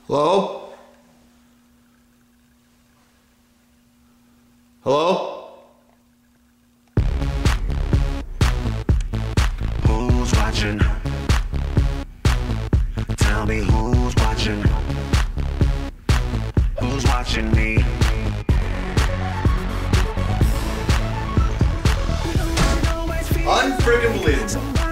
Hello? Hello? Who's watching? Tell me who's watching? Who's watching me? Unfriggin' believable.